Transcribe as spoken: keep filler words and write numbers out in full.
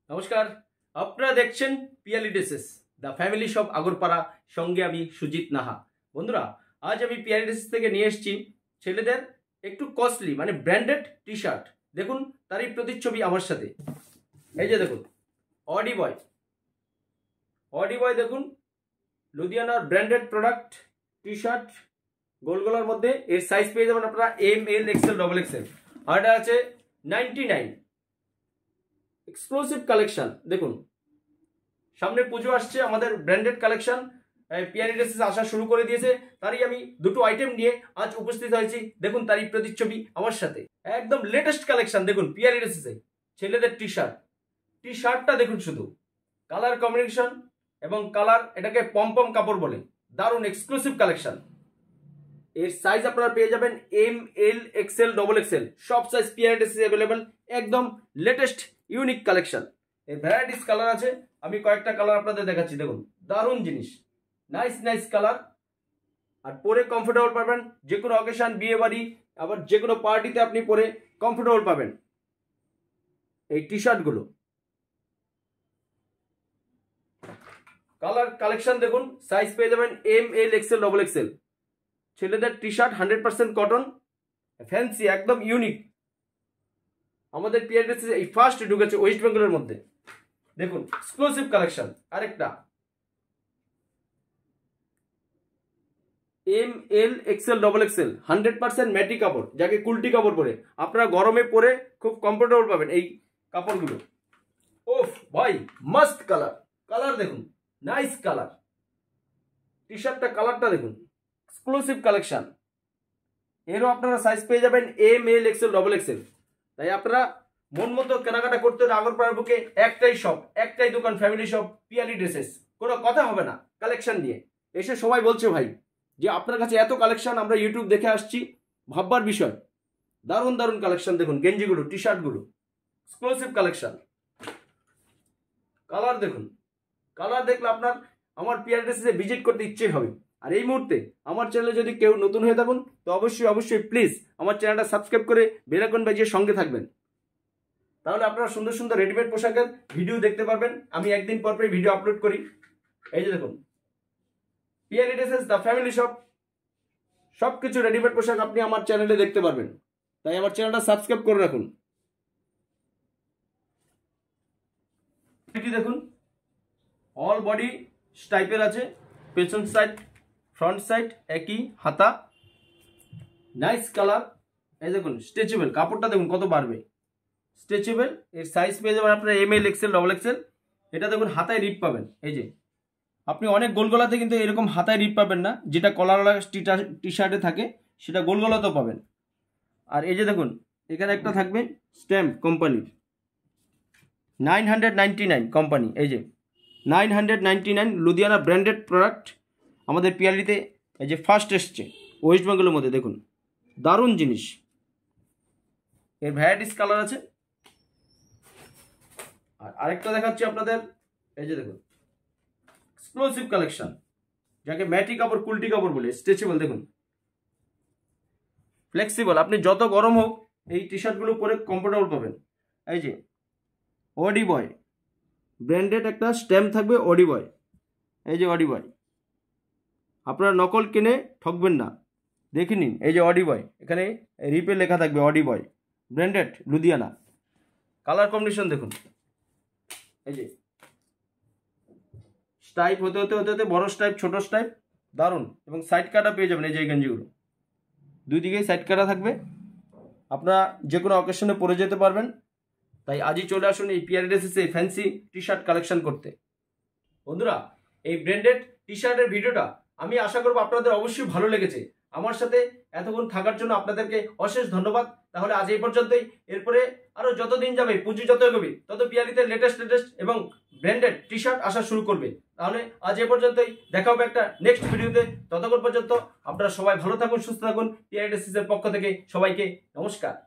নমস্কার, আপনারা দেখছেন Piyali dresses the family shop Agarpara, সঙ্গে আমি সুজিত নাহা। বন্ধুরা, আজ আমি পিয়ালি ড্রেসেস থেকে নিয়ে এসেছি ছেলেদের একটু কস্টলি মানে ব্র্যান্ডেড টি শার্ট। দেখুন তারই প্রতিচ্ছবি আমার সাথে। এই যে দেখুন অডি বয়, অডি বয় দেখুন লুধিয়ানার ব্র্যান্ডেড প্রোডাক্ট টি শার্ট গোল গোলার মধ্যে। এর সাইজ পেয়ে যাবেন আপনারা M L XL double XL, আর এটা আছে নাইনটি নাইন। এক্সক্লুসিভ কালেকশন দেখুন, সামনে পুজো আসছে, আমাদের ব্র্যান্ডেড কালেকশন পিয়ালি ড্রেসেস আসা শুরু করে দিয়েছে। তারই আমি দুটো আইটেম নিয়ে আজ উপস্থিত হয়েছি। দেখুন তারই প্রতিচ্ছবি আমার সাথে, একদম লেটেস্ট কালেকশন। দেখুন পিয়ালি ড্রেসেসে ছেলেদের টি শার্ট, টি শার্টটা দেখুন শুধু কালার কম্বিনেশন এবং কালার, এটাকে পমপম কাপড় বলে। দারুণ এক্সক্লুসিভ কালেকশন। এর সাইজ আপনারা পেয়ে যাবেন M L XL double XL, সব সাইজ পিয়ালি ড্রেসেস অ্যাভেলেবেল। একদম লেটেস্ট ইউনিক কালেকশন। এর ভ্যারাইটিস কালার আছে, আমি কয়েকটা কালার আপনাদের দেখাচ্ছি। দেখুন দারুণ জিনিস, নাইস নাইস কালার। আর পরে কমফোর্টেবল পাবেন, যে কোনো অকেশন, বিয়ে বাড়ি, আবার যে কোনো পার্টিতে আপনি পরে কমফোর্টেবল পাবেন এই টি শার্টগুলো। কালার কালেকশন দেখুন, সাইজ পেয়ে যাবেন M L XL double XL. ছেলেদের T shirt hundred percent cotton, fancy, একদম ইউনিক। আমাদের পিয়ালি ড্রেসেস এই ফার্স্ট ঢুকেছে ওয়েস্ট বেঙ্গলের মধ্যে। দেখুন এক্সক্লুসিভ কালেকশন। আরেকটা M L XL double XL, hundred percent ম্যাটি কাপড়, যাকে কুলটি কাপড় বলে। আপনারা গরমে পরে খুব কমফোর্টেবল পাবেন এই কাপড়গুলো। ওফ ভাই, মাস্ট কালার। কালার দেখুন, নাইস কালার। টি শার্টটা কালারটা দেখুন, এক্সক্লুসিভ কালেকশন। এরও আপনারা সাইজ পেয়ে যাবেন M L XL double XL. তাই আপনারা মন মতো কেনাকাটা করতে হলে আগরপাড়ার বুকে একটাই শপ, একটাই দোকান, ফ্যামিলি শপ পিয়ালি ড্রেসেস। কোনো কথা হবে না কালেকশন নিয়ে। এসে সবাই বলছে ভাই যে আপনার কাছে এত কালেকশন, আমরা ইউটিউব দেখে আসছি, ভাববার বিষয়। দারুণ দারুণ কালেকশন দেখুন, গেঞ্জিগুলো, টি শার্টগুলো, এক্সক্লুসিভ কালেকশন। কালার দেখুন, কালার দেখলে আপনার আমার পিয়ালি ড্রেসেসে ভিজিট করতে ইচ্ছে হবে। আর এই মুহূর্তে আমার চ্যানেলে যদি কেউ নতুন হয়ে থাকুন তো অবশ্যই অবশ্যই প্লিজ আমার চ্যানেলটা সাবস্ক্রাইব করে বেল আইকন বাজিয়ে সঙ্গে থাকবেন। তাহলে আপনারা সুন্দর সুন্দর রেডিমেড পোশাকের ভিডিও দেখতে পারবেন। আমি একদিন পর পর ভিডিও আপলোড করি। এই যে দেখুন Piyali dresses the family shop, সব কিছু রেডিমেড পোশাক আপনি আমার চ্যানেলে দেখতে পারবেন। তাই আমার চ্যানেলটা সাবস্ক্রাইব করে রাখুন। এটি দেখুন অল বডি টাইপের আছে, পেছন সাইড ফ্রন্ট সাইড একই, হাতা, নাইস কালার। এই দেখুন স্ট্রেচেবল, কাপড়টা দেখুন কত বাড়বে, স্ট্রেচেবল। এর সাইজ পেয়ে যাবেন আপনার M L XL double XL. এটা দেখুন হাতায় রিপ পাবেন। এই যে আপনি অনেক গোলগলাতে কিন্তু এরকম হাতায় রিপ পাবেন না, যেটা কলারওয়ালা টি শার্টে থাকে সেটা গোলগলাতেও পাবেন। আর এই যে দেখুন এখানে একটা থাকবে স্ট্যাম্প কোম্পানির, nine hundred ninety nine company. এই যে nine hundred ninety nine Ludhiana branded product আমাদের পিয়ালিতে এই যে ফার্স্ট এসছে ওয়েস্ট বেঙ্গলের মধ্যে। দেখুন দারুণ জিনিস। এর ভ্যারাইটিস কালার আছে। আর আরেকটা দেখাচ্ছি আপনাদের, এই যে দেখুন এক্সক্লুসিভ কালেকশন, যাকে ম্যাটি কাপড়, কুলটি কাপড় বলে, স্ট্রেচেবল। দেখুন ফ্লেক্সিবল, আপনি যত গরম হোক এই টি শার্টগুলো পরে কমফোর্টেবল পাবেন। এই যে অডি বয় ব্র্যান্ডেড একটা স্ট্যাম্প থাকবে, অডি বয়। এই যে অডি বয়, আপনারা নকল কিনে ঠকবেন না, দেখে নিন। এই যে অডি বয়, এখানে রিপে লেখা থাকবে Audi Boy, branded Ludhiana. Colour combination দেখুন, এই যে স্টাইপ হতে হতে হতে হতে বড় স্টাইপ, ছোট স্টাইপ, দারুণ। এবং সাইড কাটা পেয়ে যাবেন। এই যে গেঞ্জিগুলো দুই দিকেই সাইড কাটা থাকবে, আপনারা যে কোনো অকেশনে পরে যেতে পারবেন। তাই আজই চলে আসুন এই পিয়ালি ড্রেসেসে ফ্যান্সি টি শার্ট কালেকশন করতে। বন্ধুরা, এই ব্র্যান্ডেড টি শার্টের ভিডিওটা আমি আশা করব আপনাদের অবশ্যই ভালো লেগেছে। আমার সাথে এতক্ষণ থাকার জন্য আপনাদেরকে অশেষ ধন্যবাদ। তাহলে আজ এই পর্যন্তই। এরপরে আরো যতদিন যাবে, পুঁজি যত এগোবে, তত পিয়ালিতে লেটেস্ট লেটেস্ট এবং ব্র্যান্ডেড টি শার্ট আসা শুরু করবে। তাহলে আজ এই পর্যন্তই, দেখা হবে একটা নেক্সট ভিডিওতে। ততক্ষণ পর্যন্ত আপনারা সবাই ভালো থাকুন, সুস্থ থাকুন। পিয়ালি ড্রেসেসের পক্ষ থেকে সবাইকে নমস্কার।